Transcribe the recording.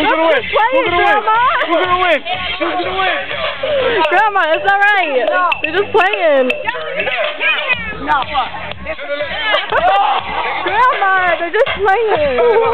Who's gonna win? Who's gonna win? Who's gonna win? Who's gonna win? Grandma, it's alright. No. They're just playing. No. Grandma, they're just playing.